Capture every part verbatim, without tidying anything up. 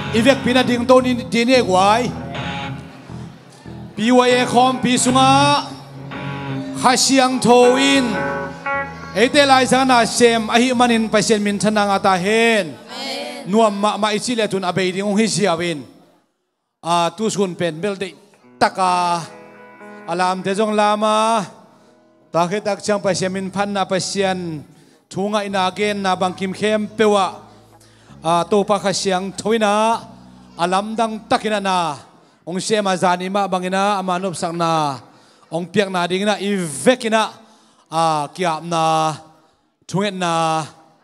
Ivek pina ding to ni dine guai. Piwaye khom pisunga khasiang thoin. Ete lai sana sem ahi manin pasien min thanang ata hen. Nuam ma ma ichile tun abei ding hi siawin. A tu sun pen bel de taka alam te jong lama takhe tak chang pasien min phan na pasien thunga ina gen na bangkim khem pewa a to pa khasiang thoina alam dang takina na ong sema zani ma bangina amanop sakna ong piak na ding na ivekina a kiap na thunget na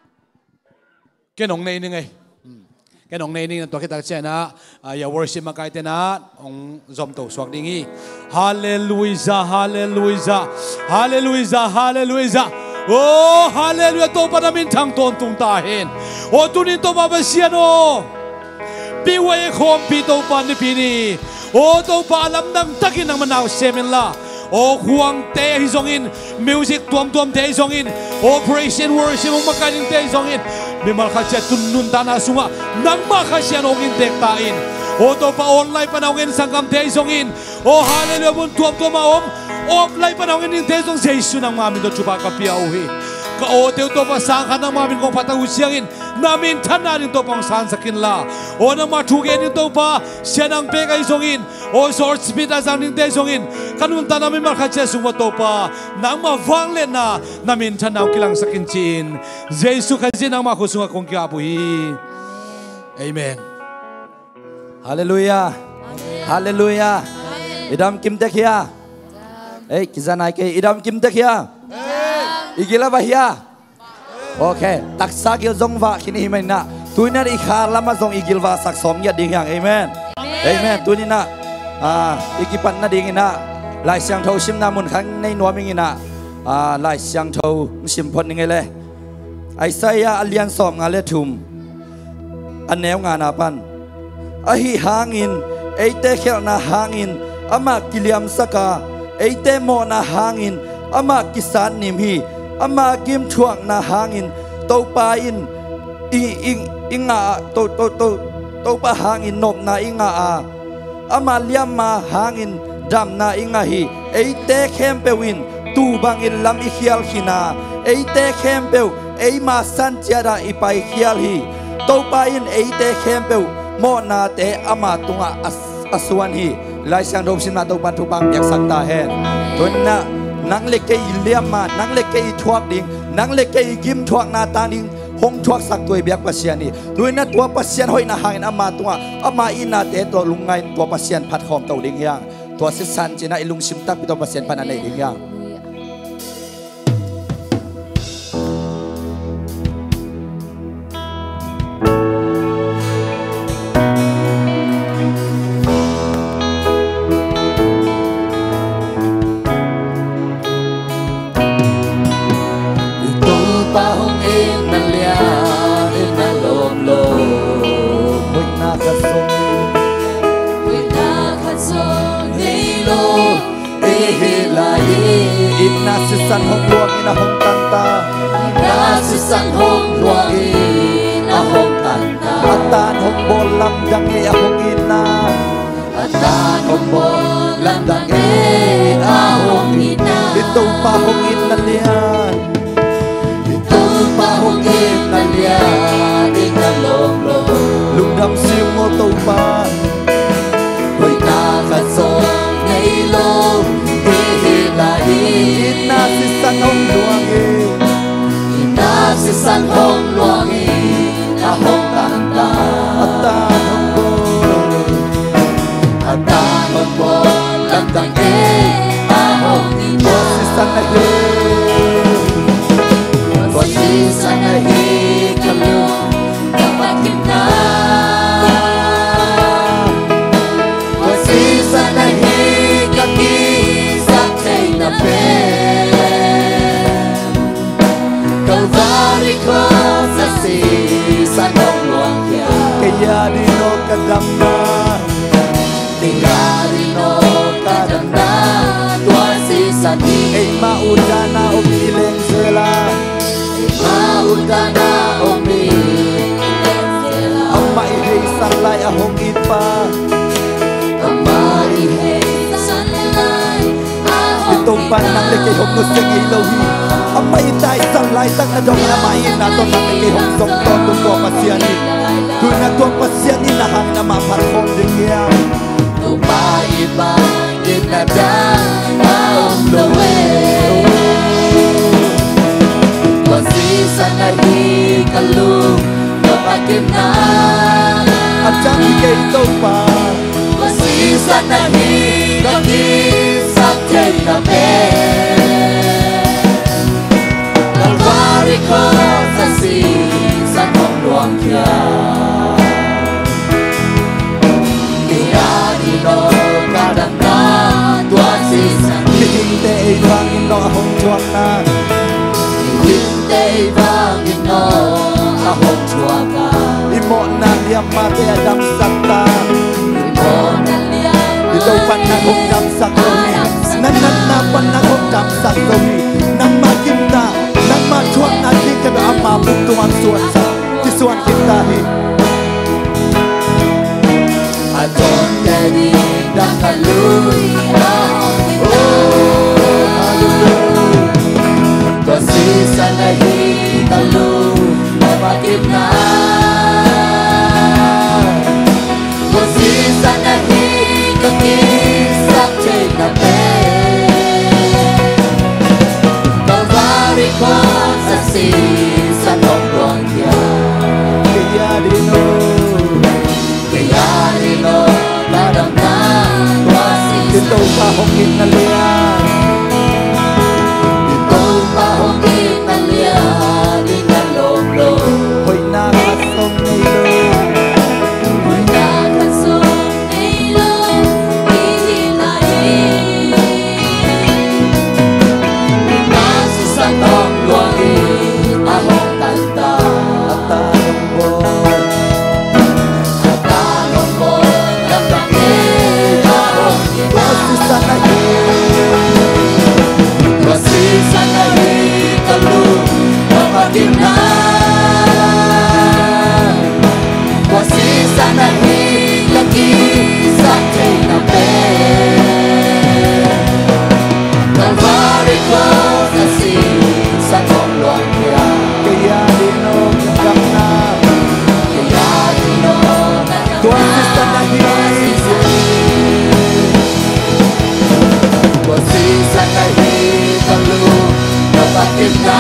kenong nei ni ngai kenong nei ni to kita chena ya worship makai tena ong zom to swak dingi hallelujah hallelujah hallelujah hallelujah oh hallelujah to pa namin thang ton tung ta hen o tunin to ba siano piway khom pi to pa ni pini o to pa alam nang takin nang manaw semen la o huang te hizongin music tuam tuam te hizongin operation worship mong makaning te hizongin bimal khacha tunun tana sunga nang makasyan ongin tek tain o to pa online panawin sangkam te hizongin o hallelujah bun tuam tuam maom offline panawin ning te hizong jesu nang mamin to chupa kapiauhi ka o te to pa sangka nang mamin kong patang usyangin namin tananin to pang sansakin la o nang matugen to pa siya nang peka hizongin o short speed asang ning te hizongin kanun ta namin makasya sungwa to pa nang mavanglen na namin tanaw kilang sakin chin jesu kasi nang makusunga kong kiapuhi amen hallelujah hallelujah idam kim tekya eh kizanai ke idam kim tekya igila bahia okay taksa gil zongwa kini himena tuina ikhar lama zong igilwa sak somnya dingyang amen amen tunina ah ikipan na dingina lai siang thau sim namun khang nei nuamingina ah lai siang thau sim phon ngele Isaiah alian som ngale thum anew ngana pan ahi hangin eite khel na hangin ama kiliam saka eite mo na hangin ama kisan nimhi ama kim chuang na hangin to pa in ing ing inga to to to to pa hangin nop na inga a ama liam ma hangin dam na inga hi eite khempewin tu bangin lam ikhial khina eite khempew ei ma san tiara ipai khial hi to pa in eite khempew mo na te ama tunga aswan hi lai sang dom sin na to pan thu bang yak sakta hen tunna nang le ke liam ma nang le ke thuak ding nang le ke gim thuak na ta ding hong thuak sak toi biak pasian ni tuina tua pasian hoi na hangin ama tunga ama ina te to lungai tua pasian phat khom to ding yang tua sisan china ilung sim tak pi to pasian pan anei ding yang San hong luang ina hong tanta na si san hong luang ina hong tanta atan hong bol lam dang e ahong ina atan hong bol lam dang e ahong ina ito pa hong ina lian ito pa hong ina lian ina long long lungdam siêu mo tàu pa hoy na kasong ngay long ina si san hong luang ina si san hong luang ina hong tanta atan hong bol atan hong bol lam dang e ahong ina si san na he si san na he kalu dapat kita si san na he kaki Calvary cross asi sa luang kya kaya dino kadamna tinggal dino kadamna tua si sati ay maudana umileng sila maudana umileng sila ang maihay sanglay a hong it pa Amai he san lai a hong Itong panang le kay hong nuseng ay lohi Amay tay sang lai tang na dong na mayin na to nang kay hong song ton tung ko pasyan ni Tu na to pasyan ni na hang na maparhong ding yang Amai ba in na da a hong loe Wasi san lai kalu Kapakim na At siyang ikay ito pa Wasi san lai kaki sa tek na pe Kalvari ko sa si sa kong luang kya Kaya dino kadang na tuan si san Hihinte ay bangin no ahong chuang na Hihinte bangin no ahong chuang na Imo na liyang mati adam sakta Imo na liyang Ito pa na kong dam saklohi Nanan na pa na kong dam saklohi Nang makinta Nang machuang na di kami ang mapuntungan suwan sa Tisuan kita hi Aton jadi dah kalui Oh, hallelujah Kasih sanahi kalu Mabakim na Kasih sanahi kakisap cek na pe Kalvari ko sa sisa ng buwan kya Kaya dino Kaya nilo kadang na wasi Ito pa hongin na liyan Ito pa hongin na liyan Di na lolo Hoy nakasong nilo May nakasong nilo Ihinahin Imasusatong luwangin Ahong tanda At tanong mo Tanong mo Nagdangin ahong Kasi sanahi Kasi sanahi kalu Mabakim na Kasi sanahi lagi Sakay na pe Kalvari ko kasi sa tolong niya Kaya dino Kagam na Kaya dino Kasi sanahi Kasi sanahi kalu Mabakim na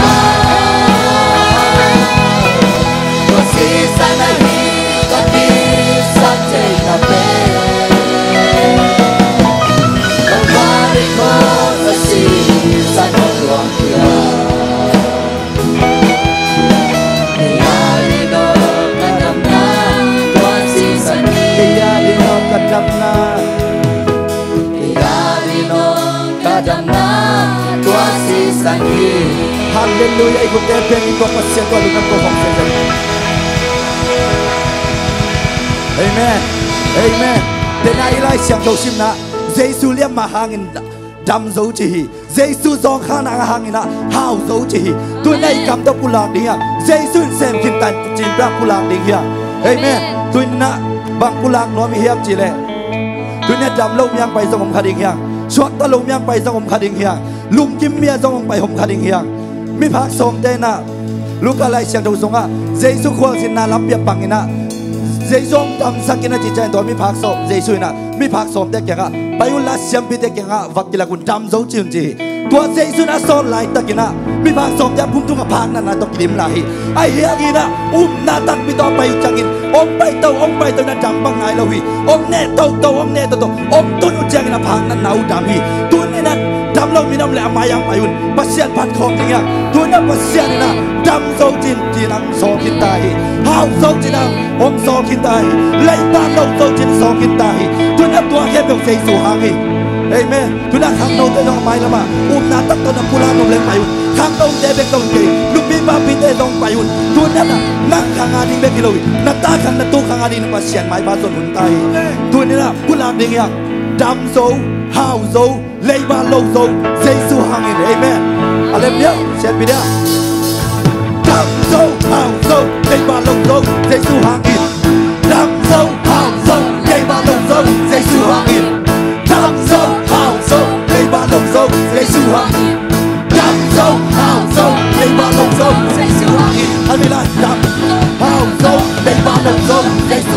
Kasi sanahi lagi Sakay na pe Kalvari ko kasi sa tolong niya Kaya dino kadang na Kasi sanahi Kaya dino Kagam na Kaya dino kadang na Tuasi sangi Hallelujah Ikut tepeng Iko pasyan ko Alunan ko hong sesen Amen Amen Tenailai siang tau sim na Giêsu liam ma hangin Dam dấu chỉ hi Giêsu dòng khá nang hangin na Hào dấu chỉ hi Tôi nay cầm đốc pulang đi ha Giêsu xem kinh tan Chìm brak pulang đi ha Amen Tôi na Bang pulang nó mi hiệp chỉ lệ Tôi na đam lâu miang bay dòng ông khá đình hiang Suat ta lâu miang bay dòng ông khá đình hiang Lung kim mia dòng ông bay ông khá đình hiang Mi phác xóm tên na Lúc cả lại siang tau song ha Giêsu khuang xin na lắm biệp bằng ina Giêsu tam sakin na chichain to mi phak so Giêsu na mi phak som te kenga bayula siam pi te kenga vakila kun tam zo chin chi to Giêsu na so lai takina mi phak som te phum tung phak na na to kilim lai ai hiang ina um na tak mi to pai changin om pai to om pai to na jam bang ai lo hi om ne to to om ne to to om tun u chang na phak na nau dam hi tun ni na dam lo mi nam le amayang payun pasian phat khom tinga tun na pasian na dam zo chin chi nang so kin tai hao zo chin nang om so kin tai lai ba lo zo chin so kin tai tun na tua ke bek sei su hang hi amen tun na khang no te no mai la ma um na tak to na pula no le payun khang no te bek tong ke lu bi ba pi te dong payun tun na na nang khang ading bek kiloi na ta khang na tu khang ading na pasian mai ba son hun tai tun na pula ding ya dam zo hao zo lai ba lo zo sei su hang hi amen alem ya set bi da Đam dâu hào dâu Đây bà lông dâu Giê-xu hàng nghìn Đam dâu hào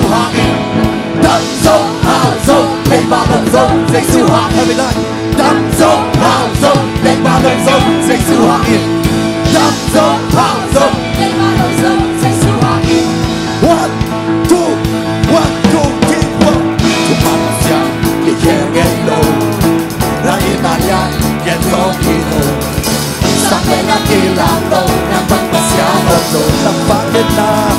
Hoàng in đắm dấu hào dấu lên ba lần dấu Giêsu Hoàng in đắm dấu hào dấu lên ba lần dấu Giêsu Hoàng in đắm dấu hào dấu lên ba lần dấu Giêsu Hoàng in one two one two three four Tumasia che chieghello la Italia che tocchino sapere che la donna non passiamo non fare nada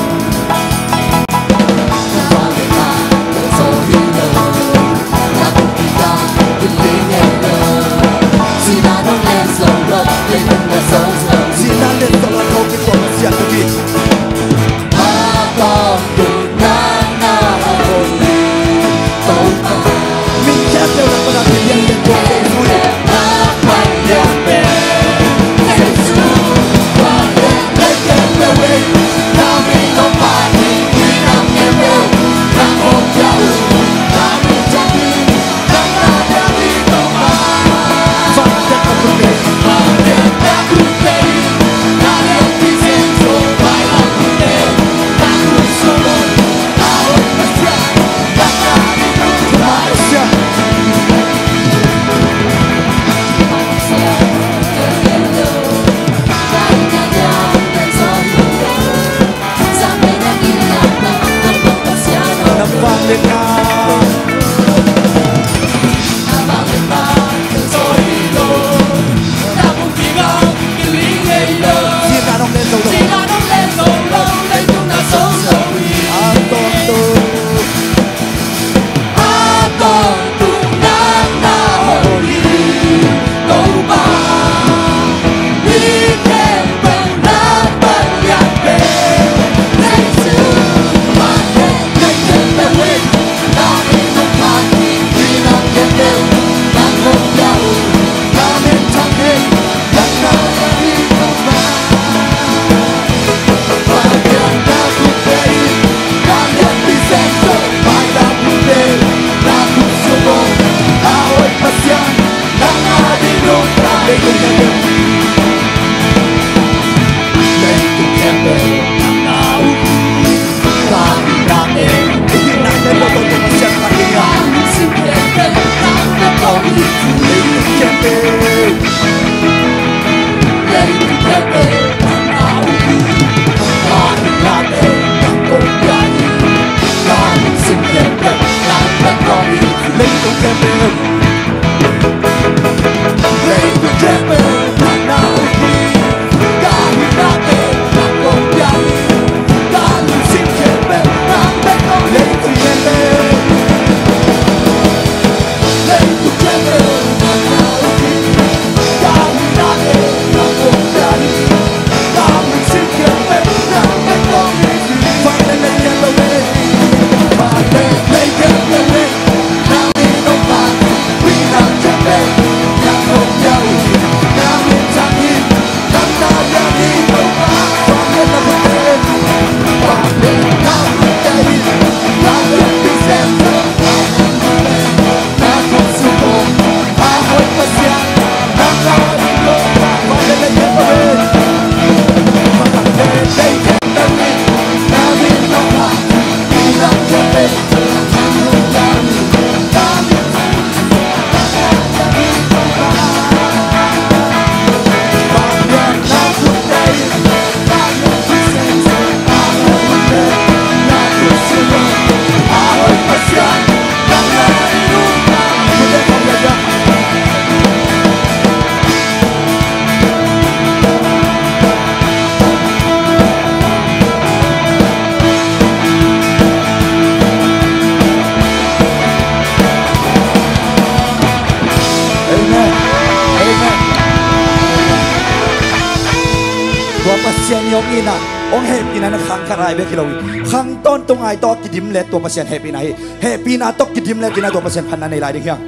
Yong ina ong happy na khang karai be kilawi khang ton tung ai to kidim le to pasien happy na hi happy na to kidim le kina to pasien phan na nei lai ding hyang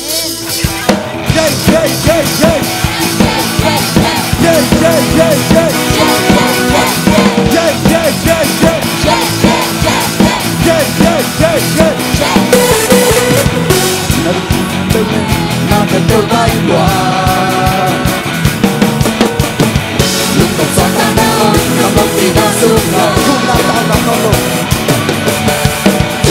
jay jay jay jay jay jay jay jay jay jay jay jay jay jay jay jay na na to bai qua Hãy subscribe cho kênh Ghiền Mì Gõ để không bỏ lỡ những video hấp dẫn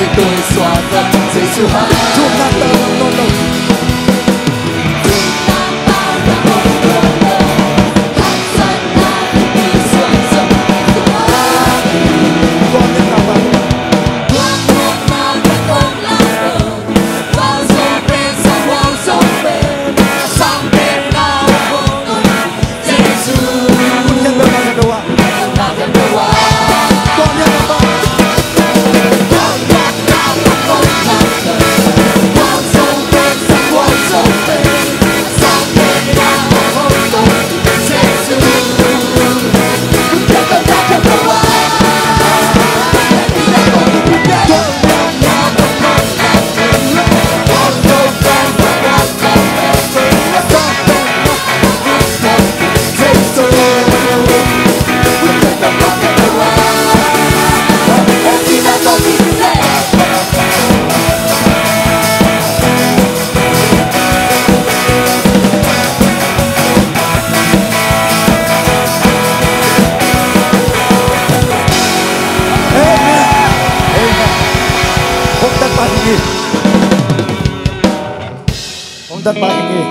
对耍的最舒服。祝那的诺诺。Dan pahingi.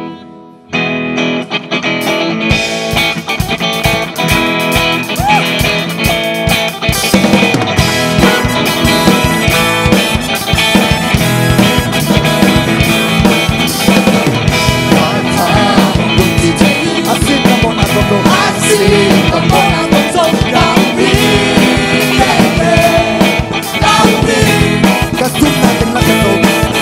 Asin na mo na todo. Asin na mo na todo. Kawi, kawi, kasum natin na todo.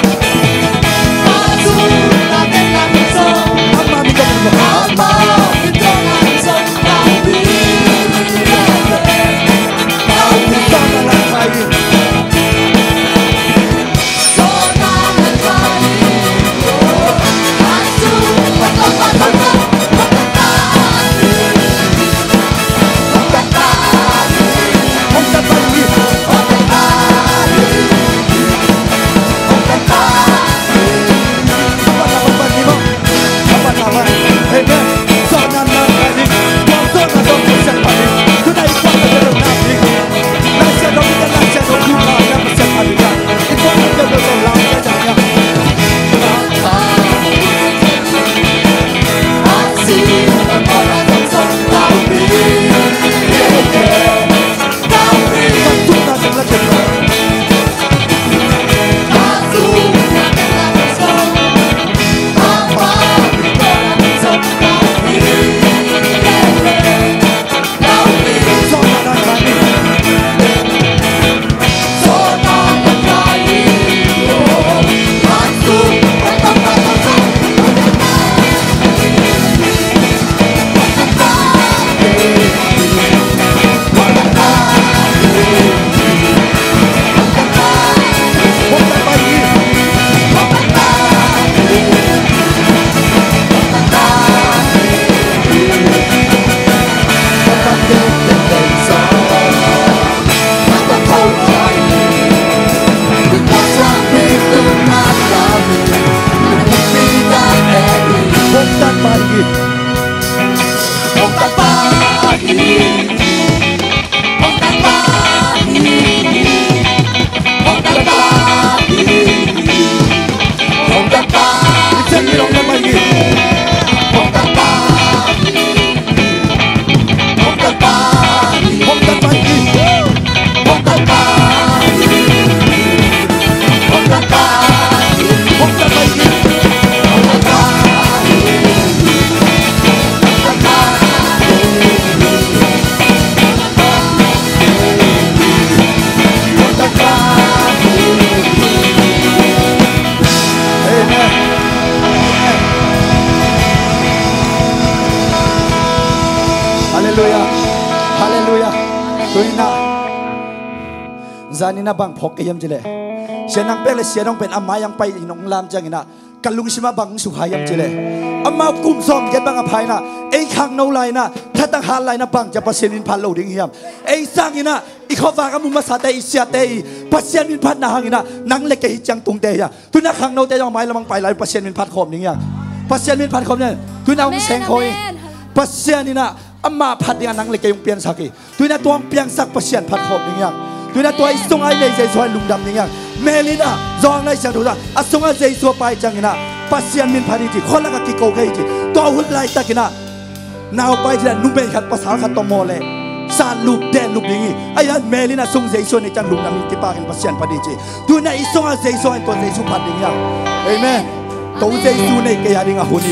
Zanina bang phok kayam jile sianang pele sianong pen amma yang pai inong lam jangina kalung sima bang suhayam jile amma kum som jet bang aphai na ei khang no lai na thatang hal lai na bang ja pasien phan lo ding hiam ei sangina i khowa ka mu ma sa te i sia te pasien min phan na hangina nang le ke hi chang tung te ya tuna khang no te jong mai lamang pai lai pasien min phan khom ding ya pasien min phan khom ne tuna ong seng khoi pasien ni na amma phat dia nang le ke yong pian saki tuna tuang piang sak pasien phan khom ding ya tuy là tôi sung ai này dây xoay lùng đầm như nhau mẹ lên à do ngay chẳng đủ ra à sung ai dây xoay bay chẳng na pasian min phari chỉ khó là cái cầu cái chỉ tôi hút lại ta cái na nào bay chỉ là nung bê khát pasal khát to mò lệ sa lục đen lục linh ai anh mẹ lên à sung dây xoay này chẳng lùng đầm cái ba cái pasian phari chỉ tuy là sung ai dây xoay tôi dây xoay phari như nhau amen tôi dây xoay này cái gì ngah huni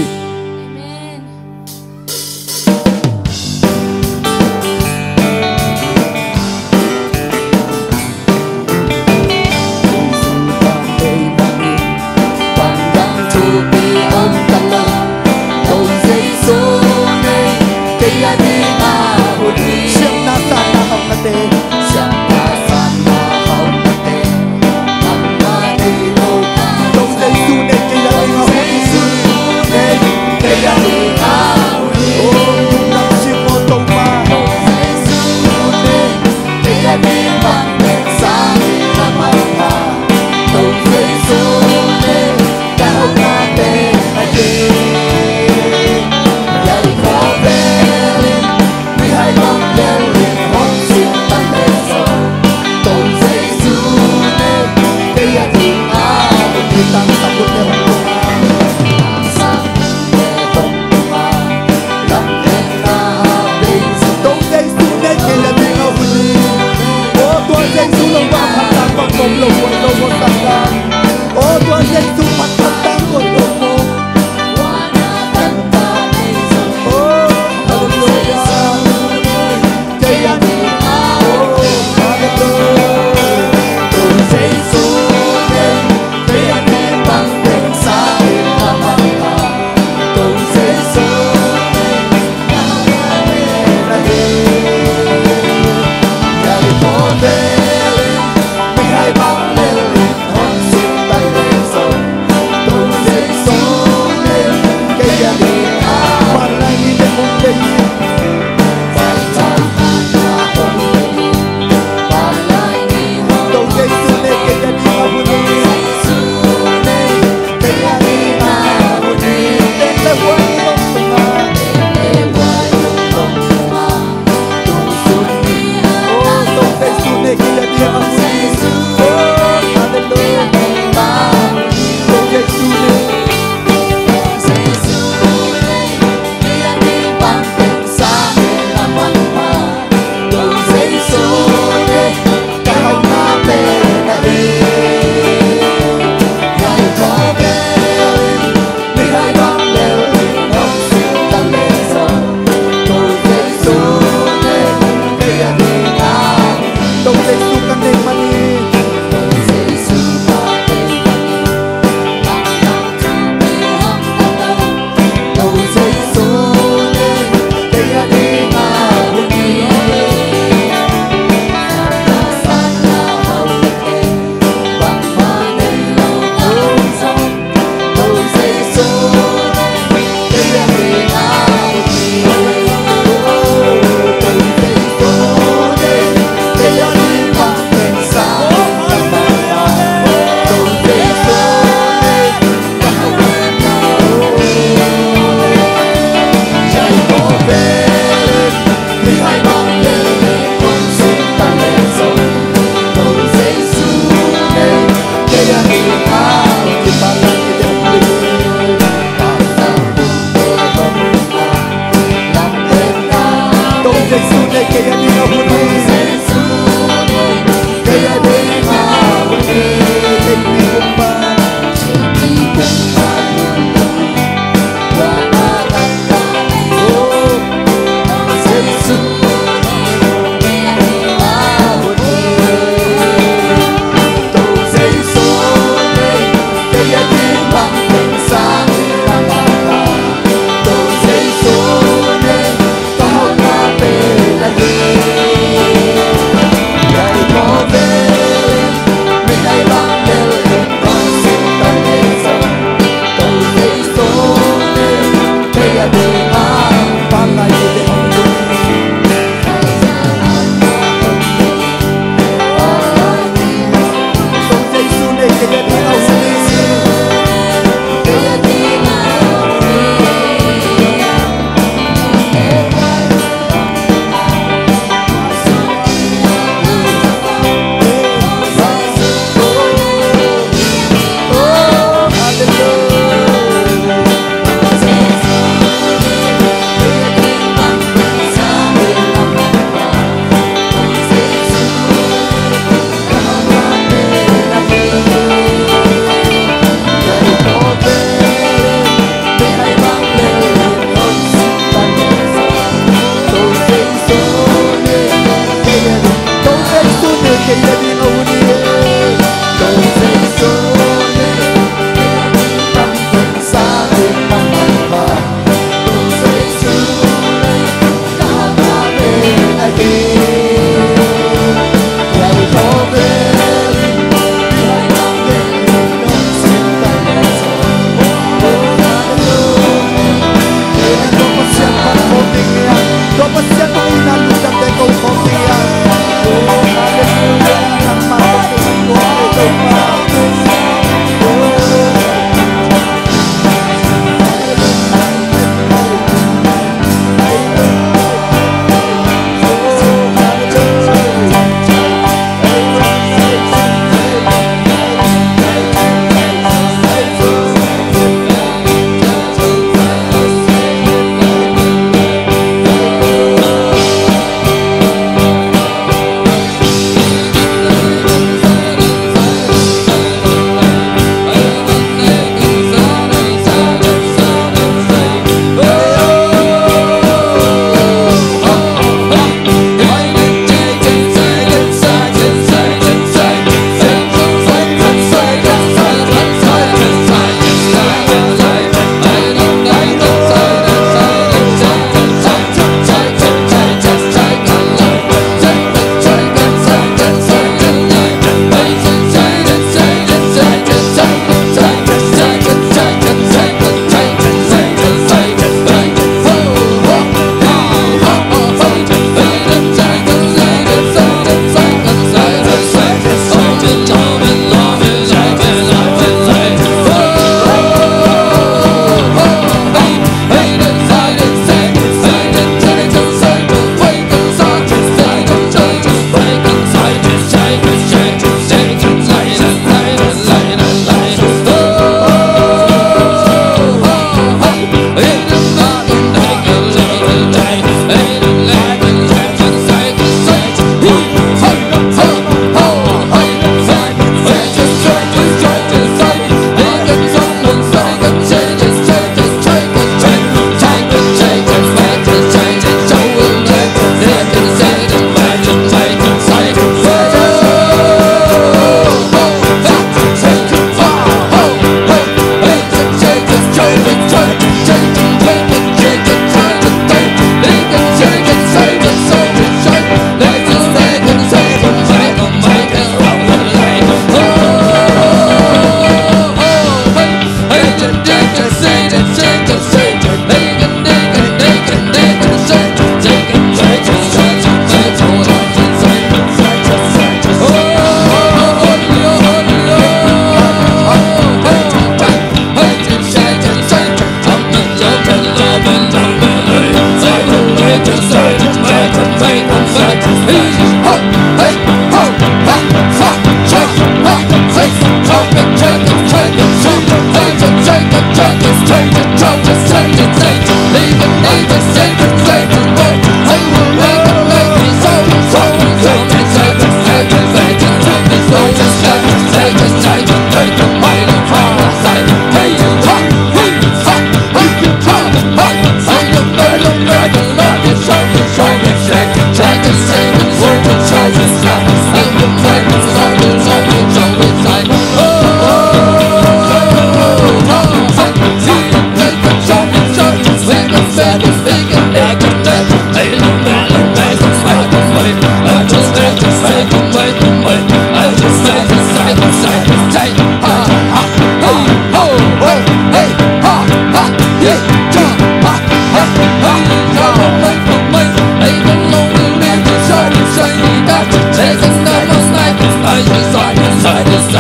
Hãy subscribe cho kênh Ghiền Mì Gõ để không bỏ lỡ những video hấp dẫn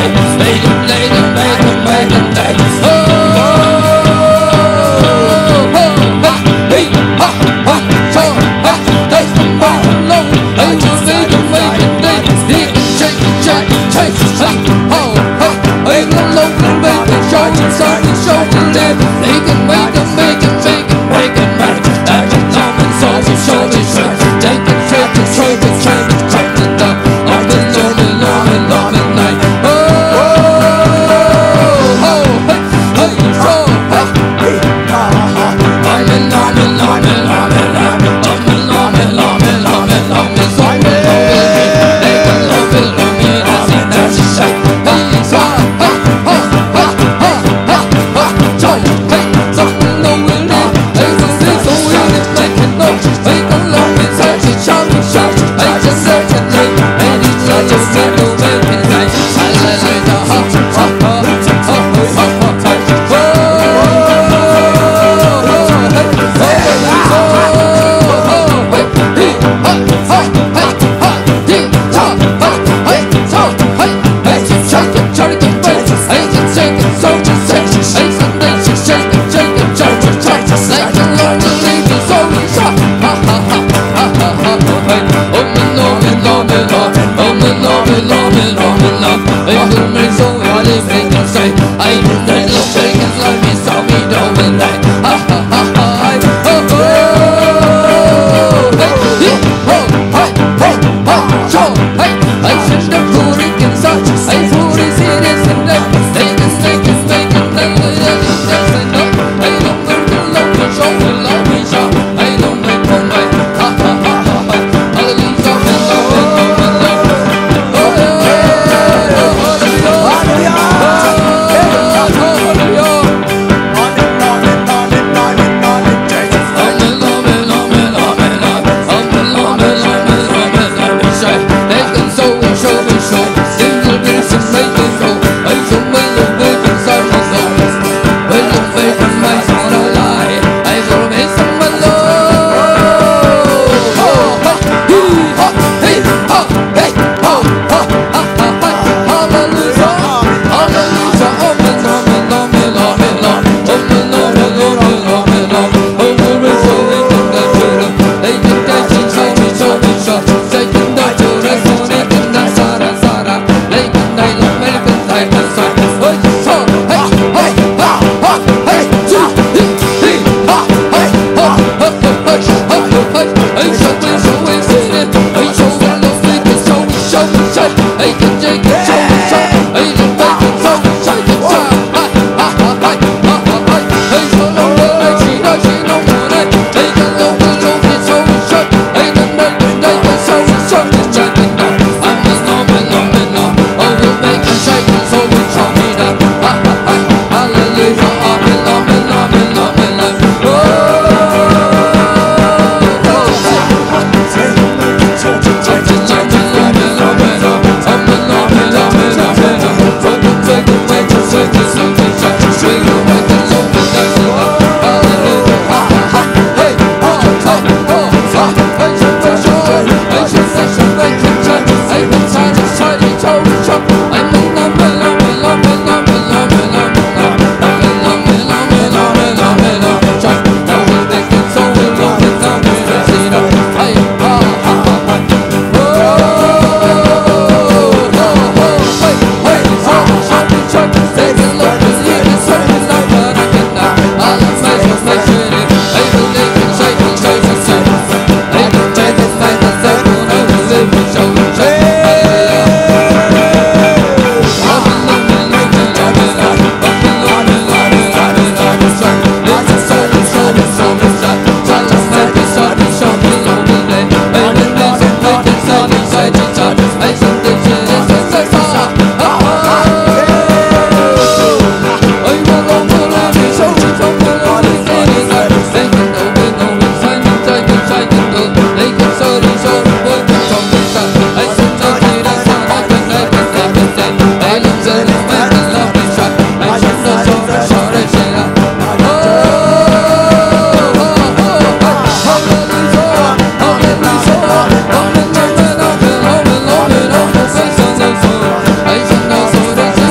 Hãy subscribe cho kênh Ghiền Mì Gõ để không bỏ lỡ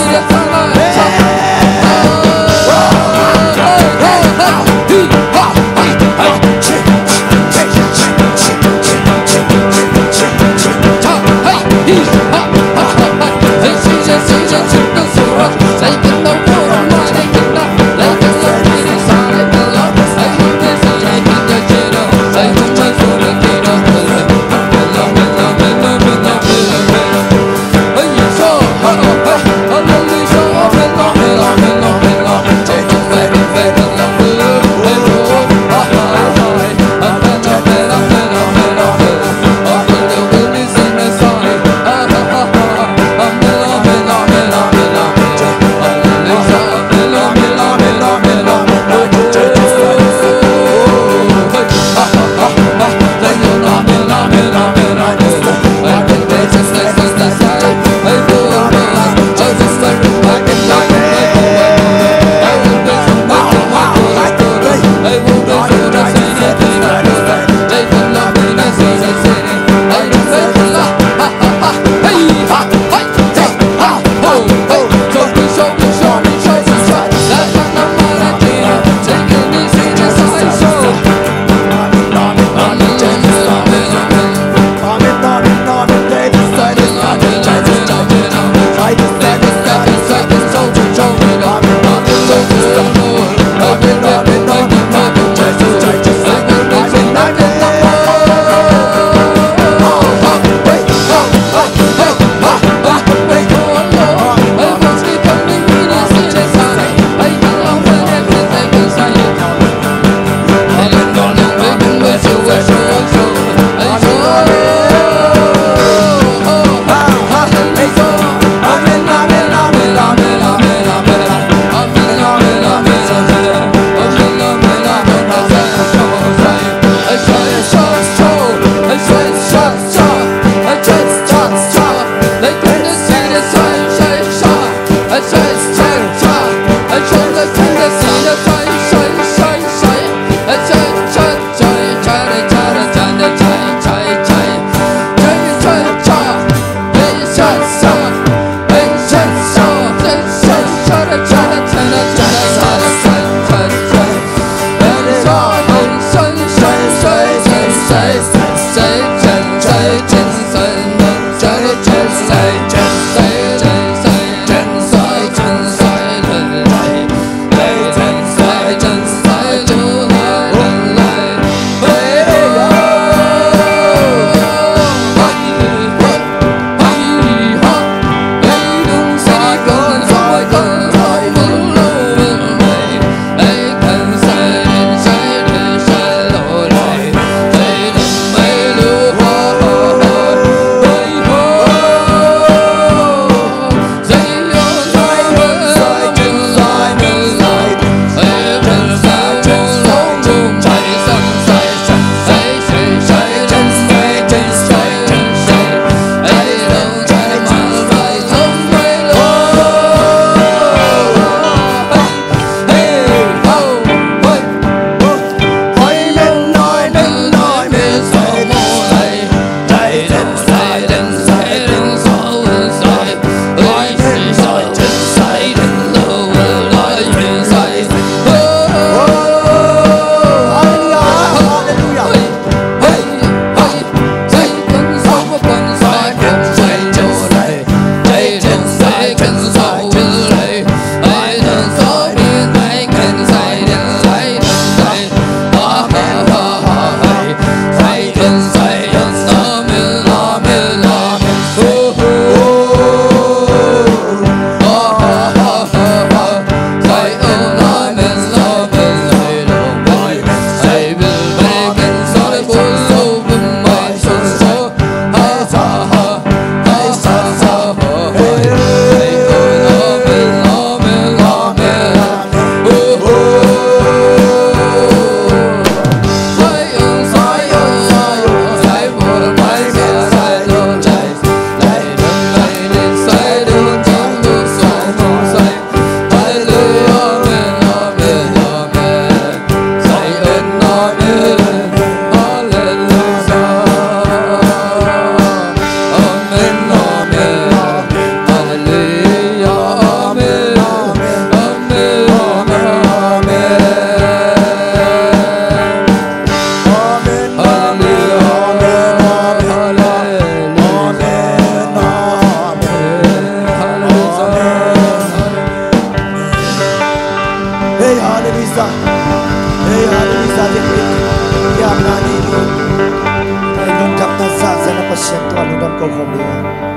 Hey hallelujah. Hey hallelujah. Ya nani ni. Hey lungdam na sa sa na pasien tu lungdam ko khom dia.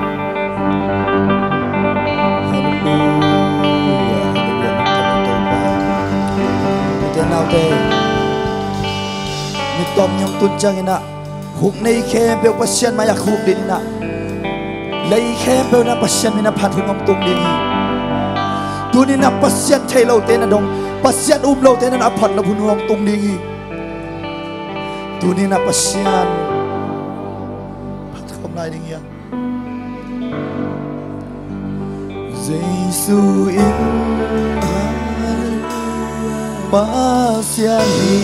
Hallelujah. Hallelujah. Now day. Mi tom nyong tun chang ina. Huk nei khem pe pasien ma yak huk din ina. Lei khem pe na pasien mina phat hungom tum ding. Tu ni na pasien thai lo te na dong. Pasien um lo te na aphat na phun hungom tum ding. Tu ni na pasien phat khom lai ding ya. Giêsu in pasien hi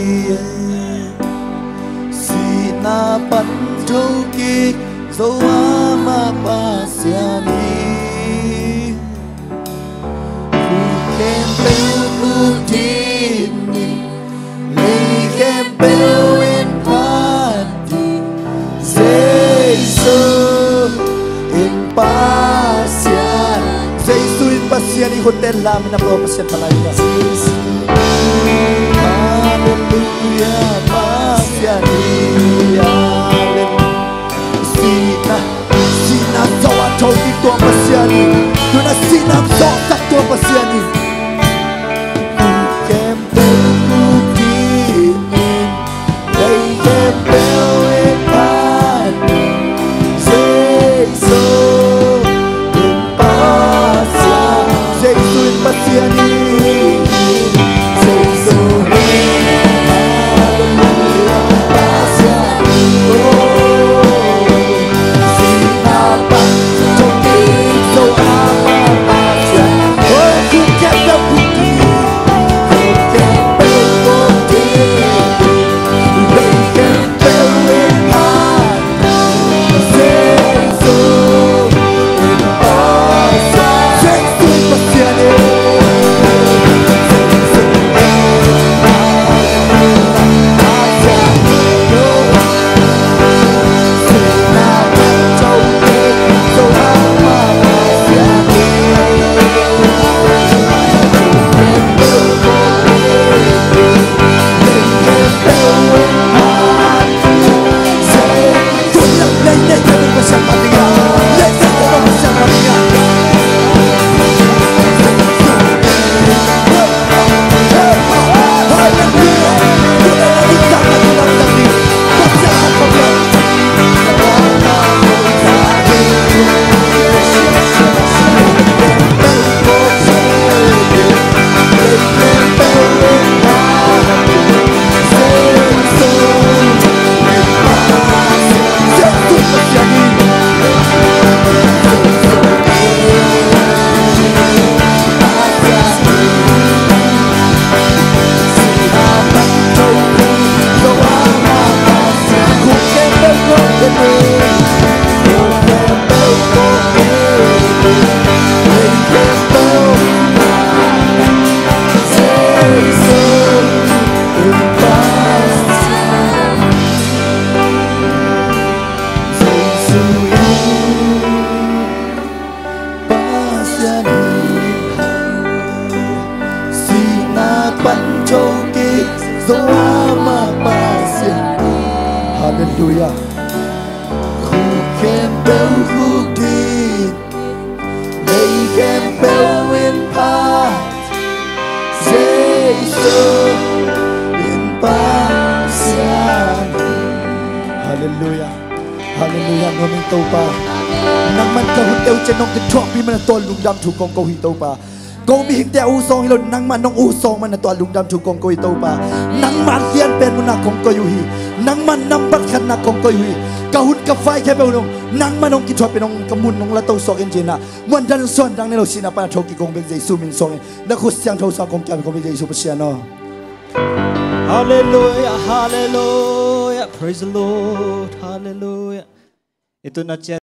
na pan thâu ki dấu ama pasiani ku kem pel ku tini lei kem pel in pati Giêsu in pasian Giêsu in pasiani hotel lam na pro pasian talaga hallelujah pasiani Thâu đi tua pasiani, tu na sinam so tak tua pasiani. Ku kem pel ku kinin, lei kem pel in pati. Giêsu in pasiani, Giêsu in pasiani, Giêsu hallelujah pasiani. Hallelujah. Who can build who did? They can build in part. Jesus in passion. Hallelujah. Hallelujah. Ngomong tau pa. Nang man ka hun teu chenong ke thok bi man tol lung dam thu kong ko hi tau pa. Kau mi hing te u song hilo nang man nong u song man tol lung dam thu kong ko hi tau pa. Nang man tian pen mun na kong ko yu hi. Nang man nam bat khan na kong ko yu hi. Ka hun ka fai ke be nong nang man nong ki thok pe nong ka mun nong la tau sok en jina. Mon dan son dang ne lo sina pa thok ki kong be Jesu min song. Na khu siang thau sa kong kya kong be Jesu pa sia no. Hallelujah, hallelujah, praise the Lord, hallelujah. Itu na